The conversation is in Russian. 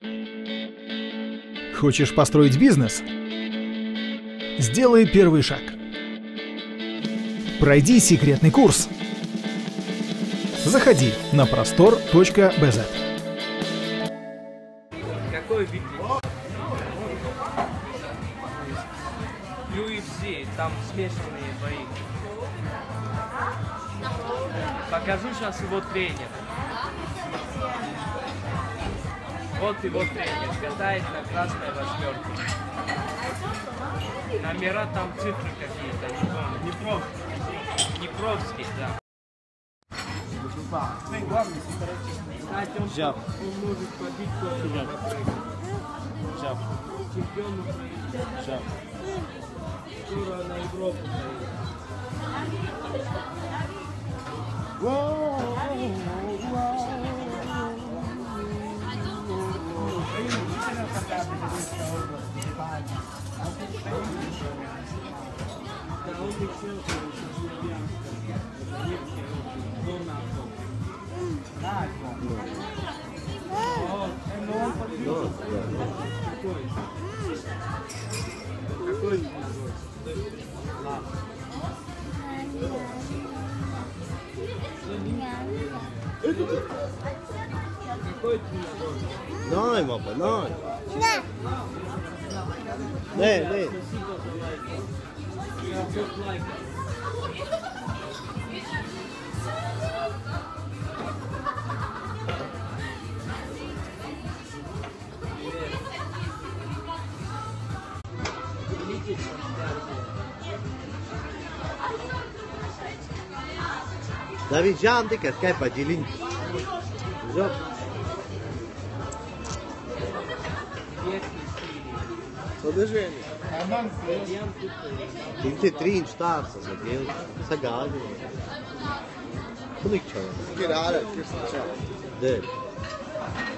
Хочешь построить бизнес? Сделай первый шаг. Пройди секретный курс. Заходи на prostor.bz. Какой вид? UFC, там смешанные бои. Покажу сейчас его тренер. Вот его тренер, катает на красной восьмерке. Номера там цифры какие-то, не помню. Днепровский, да. Кстати, он может побить чемпион Украины. Скоро на Европу поедет. Nói mà phải nói. Nè, nè. Da vigiam de că ai pe dilin. Joc. Подожди. Tinti 3 starsa, sapevo. Sagado. Como é que chama? Tirare, che sta. De.